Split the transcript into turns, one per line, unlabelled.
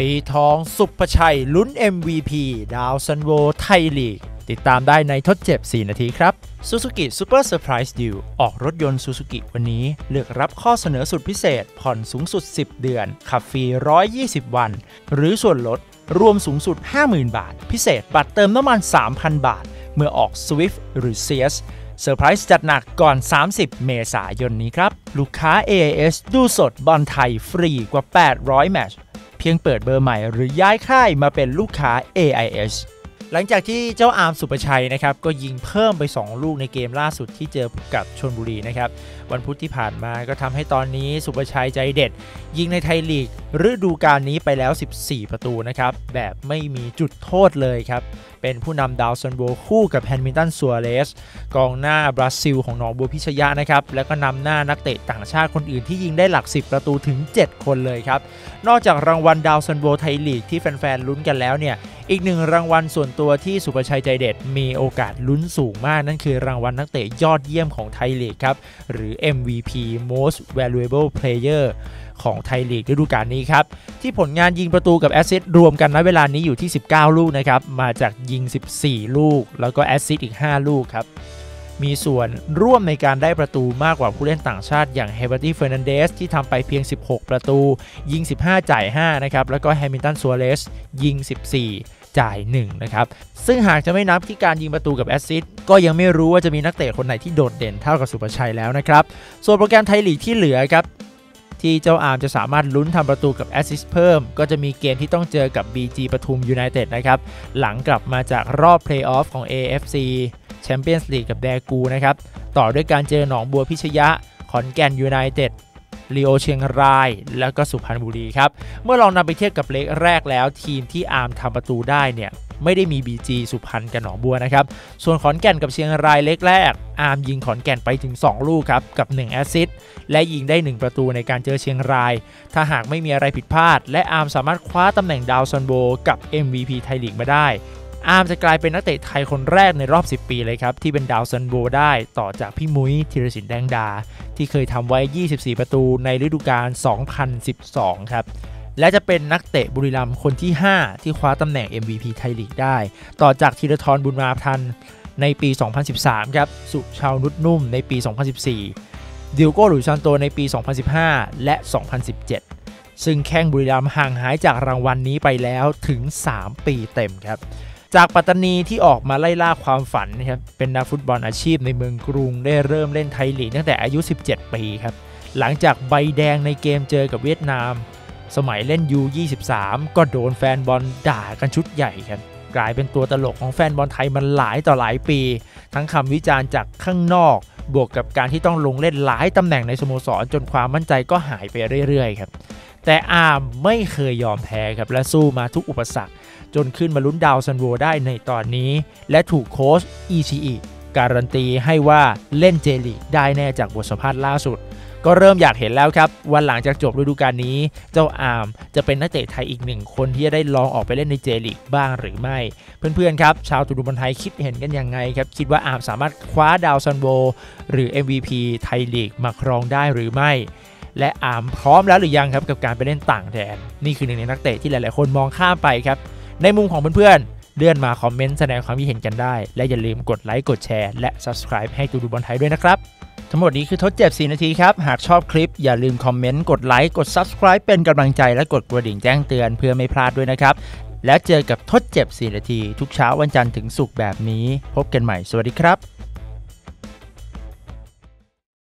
ปีทองสุภชัยลุ้น MVP ดาวซันโวไทยลีกติดตามได้ในทดเจ็บ4นาทีครับ Suzuki Super Surprise Deal ออกรถยนต์ Suzuki วันนี้เลือกรับข้อเสนอสุดพิเศษผ่อนสูงสุด10เดือนขับฟรี120วันหรือส่วนลดรวมสูงสุด 50,000 บาทพิเศษบัตรเติมน้ำมัน 3,000 บาทเมื่อออก Swift หรือ CSเซอร์ไพรส์จัดหนักก่อน30เมษายนนี้ครับลูกค้า AIS ดูสดบอลไทยฟรีกว่า800แมตช์เพียงเปิดเบอร์ใหม่หรือย้ายค่ายมาเป็นลูกค้า AIS หลังจากที่เจ้าอาร์มสุภชัยนะครับก็ยิงเพิ่มไป2ลูกในเกมล่าสุดที่เจอกับชลบุรีนะครับวันพุธที่ผ่านมาก็ทำให้ตอนนี้สุภชัยใจเด็ดยิงในไทยลีกฤดูกาลนี้ไปแล้ว14ประตูนะครับแบบไม่มีจุดโทษเลยครับเป็นผู้นำดาวซันโวคู่กับแฮมิลตันซัวเรสกองหน้าบราซิลของหนองบัวพิชยะนะครับแล้วก็นำหน้านักเตะต่างชาติคนอื่นที่ยิงได้หลัก10ประตูถึง7คนเลยครับนอกจากรางวัลดาวซันโวไทยลีกที่แฟนๆลุ้นกันแล้วเนี่ยอีกหนึ่งรางวัลส่วนตัวที่สุภชัยใจเด็ดมีโอกาสลุ้นสูงมากนั่นคือรางวัลนักเตะยอดเยี่ยมของไทยลีกครับหรือ MVP Most Valuable Player ของไทยลีกฤดูกาลนี้ครับที่ผลงานยิงประตูกับแอสซิสต์รวมกันณเวลานี้อยู่ที่19ลูกนะครับมาจากยิง14ลูกแล้วก็แอสซิสต์อีก5ลูกครับมีส่วนร่วมในการได้ประตูมากกว่าผู้เล่นต่างชาติอย่างเฮเบอร์ตี้เฟอร์นันเดสที่ทำไปเพียง16ประตูยิง15จ่าย5นะครับแล้วก็แฮมิลตันซัวเรสยิง14จ่าย1นะครับซึ่งหากจะไม่นับที่การยิงประตูกับแอสซิสต์ก็ยังไม่รู้ว่าจะมีนักเตะคนไหนที่โดดเด่นเท่ากับสุภชัยแล้วนะครับส่วนโปรแกรมไทยลีกที่เหลือครับที่เจ้าอาร์มจะสามารถลุ้นทำประตูกับแอสซิสต์เพิ่มก็จะมีเกมที่ต้องเจอกับ BG ปทุมยูไนเต็ดนะครับหลังกลับมาจากรอบเพลย์ออฟของ AFC Champions League กับแดกูนะครับต่อด้วยการเจอหนองบัวพิชยะขอนแก่นยูไนเต็ดลีโอเชียงรายแล้วก็สุพรรณบุรีครับเมื่อลองนำไปเทียบกับเล็กแรกแล้วทีมที่อาร์มทำประตูได้เนี่ยไม่ได้มี BG สุพรรณกับหนองบัวนะครับส่วนขอนแก่นกับเชียงรายเล็กแรกอาร์มยิงขอนแก่นไปถึง2ลูกครับกับ1แอสซิสต์และยิงได้1ประตูในการเจอเชียงรายถ้าหากไม่มีอะไรผิดพลาดและอาร์มสามารถคว้าตำแหน่งดาวซันโวกับ MVP ไทยลีกมาได้อาร์มจะกลายเป็นนักเตะไทยคนแรกในรอบ10ปีเลยครับที่เป็นดาวซันโวได้ต่อจากพี่มุ้ยธีรศิลป์แดงดาที่เคยทำไว้24ประตูในฤดูกาล2012ครับและจะเป็นนักเตะบุรีรัมย์คนที่5ที่คว้าตำแหน่ง MVP ไทยลีกได้ต่อจากธีรทรบุญมาทันในปี2013ครับสุชาวนุชนุ่มในปี2014ดิโก้หลุยส์ซานโตในปี2015และ2017ซึ่งแข้งบุรีรัมย์ห่างหายจากรางวัลนี้ไปแล้วถึง3ปีเต็มครับจากปัตตานีที่ออกมาไล่ล่าความฝันนะครับเป็นนักฟุตบอลอาชีพในเมืองกรุงได้เริ่มเล่นไทยลีกตั้งแต่อายุ17ปีครับหลังจากใบแดงในเกมเจอกับเวียดนามสมัยเล่น U23 ก็โดนแฟนบอลด่ากันชุดใหญ่ครับกลายเป็นตัวตลกของแฟนบอลไทยมันหลายต่อหลายปีทั้งคำวิจารณ์จากข้างนอกบวกกับการที่ต้องลงเล่นหลายตำแหน่งในสโมสรจนความมั่นใจก็หายไปเรื่อยๆครับแต่อาร์มไม่เคยยอมแพ้ครับและสู้มาทุกอุปสรรคจนขึ้นมาลุ้นดาวซันโวได้ในตอนนี้และถูกโค้ชอิชิอิการันตีให้ว่าเล่นเจลีกได้แน่จากบทสัมภาษณ์ล่าสุดก็เริ่มอยากเห็นแล้วครับวันหลังจากจบฤดูกาลนี้เจ้าอาร์มจะเป็นนักเตะไทยอีก1คนที่จะได้ลองออกไปเล่นในเจลีกบ้างหรือไม่เพื่อนๆครับชาวตุดูบอลไทยคิดเห็นกันยังไงครับคิดว่าอาร์มสามารถคว้าดาวซันโวหรือ MVP ไทยลีกมาครองได้หรือไม่และอาร์มพร้อมแล้วหรือยังครับกับการไปเล่นต่างแดนนี่คือหนึ่งในนักเตะที่หลายๆคนมองข้ามไปครับในมุมของเพื่อนๆเลื่อนมาคอมเมนต์แสดงความคิดเห็นกันได้และอย่าลืมกดไลค์กดแชร์และ Subscribe ให้ตุดูบอลไทยด้วยนะครับทั้งหมดนี้คือทดเจ็บ4นาทีครับหากชอบคลิปอย่าลืมคอมเมนต์กดไลค์กด Subscribe เป็นกำลังใจและกดกระดิ่งแจ้งเตือนเพื่อไม่พลาดด้วยนะครับแล้วเจอกับทดเจ็บ4นาทีทุกเช้าวันจันทร์ถึงศุกร์แบบนี้พบกันใหม่สวัสดีครับ